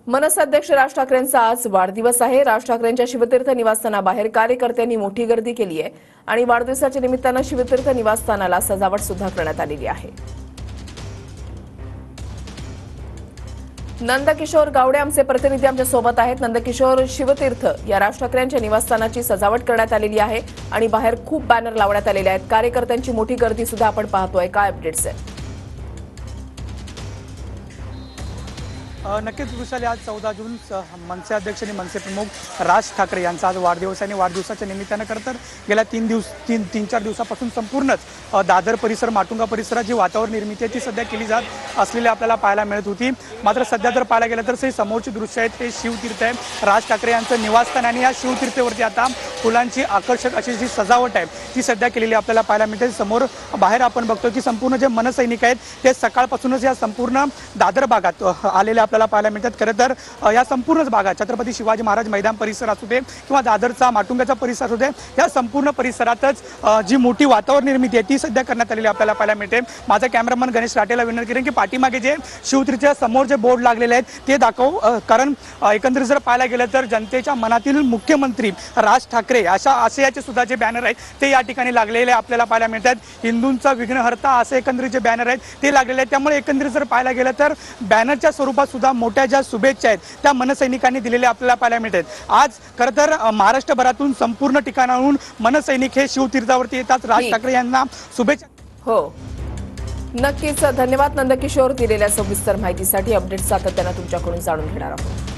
मनसे अध्यक्ष राज ठाकरेंचा आज वाढदिवस आहे। राज ठाकरेंच्या शिवतीर्थ निवासस्थानाबाहेर कार्यकर्त्यांनी मोठी गर्दी केली आहे आणि वाढदिवसाच्या निमित्तानं शिवतीर्थ निवासस्थानाला सजावट सुद्धा करण्यात आलेली आहे। नंदकिशोर गावडे आमचे प्रतिनिधी आमच्या सोबत आहेत। नंदकिशोर, शिवतीर्थ या राज ठाकरेंच्या निवासस्थानाची सजावट करण्यात आलेली आहे आणि बाहेर खूप बॅनर लावण्यात आलेले आहेत। कार्यकर्त्यांची मोठी गर्दी सुद्धा आपण पाहतोय। काय अपडेट्स आहेत? नक्कीच वृषाली, आज 14 जून मनसे अध्यक्ष आणि मनसे प्रमुख राज ठाकरे यांचा आज वाढदिवस आहे आणि वाढदिवसाच्या निमित्तानं खरं तर गेल्या तीन चार दिवसापासून संपूर्णच दादर परिसर, माटुंगा परिसरात जी वातावरण निर्मिती आहे ती सध्या केली जात असलेली आपल्याला पाहायला मिळत होती। मात्र सध्या जर पाहायला गेलं तर समोरची दृश्य आहेत ते शिवतीर्थ आहे, राज ठाकरे यांचं निवासस्थान आणि या शिवतीर्थावरती आता फुलांची आकर्षक अशी जी सजावट आहे ती सध्या केलेली आपल्याला पाहायला मिळते। समोर बाहेर आपण बघतो की संपूर्ण जे मनसैनिक आहेत ते सकाळपासूनच या संपूर्ण दादर भागात आलेले आपल्याला पाहायला मिळतात। खरं तर या संपूर्णच भागात छत्रपती शिवाजी महाराज मैदान परिसर असू दे किंवा दादरचा माटुंगाचा परिसर असू दे, या संपूर्ण परिसरातच जी मोठी वातावरण निर्मिती आहे ती सध्या करण्यात आलेली आपल्याला पाहायला मिळते। माझा कॅमेरामन गणेश राटेला विनंती करेन की पाठीमागे जे शिवतीर्थच्या समोर जे बोर्ड लागलेले आहेत ते दाखव, कारण एकंदरीत जर पाहायला गेलं तर जनतेच्या मनातील मुख्यमंत्री राज ठाकरे अशा आशयाचे सुद्धा जे बॅनर आहेत ते या ठिकाणी लागलेले आपल्याला पाहायला मिळतात। हिंदूंचा विघ्नहर्ता असे एकंदरीत जे बॅनर आहेत ते लागलेले आहेत। त्यामुळे एकंदरीत जर पाहायला गेलं तर बॅनरच्या स्वरूपात सुद्धा मोठ्या ज्या शुभेच्छा आहेत त्या मनसैनिकांनी दिलेल्या आपल्याला पाहायला मिळतात। आज खरं तर महाराष्ट्रभरातून संपूर्ण ठिकाणाहून मनसैनिक हे शिवतीर्थावरती येतात राज ठाकरे यांना शुभेच्छा। हो, नक्कीच धन्यवाद नंदकिशोर, दिलेल्या सविस्तर माहितीसाठी। अपडेट सातत्याने तुमच्याकडून जाणून घेणार आहोत।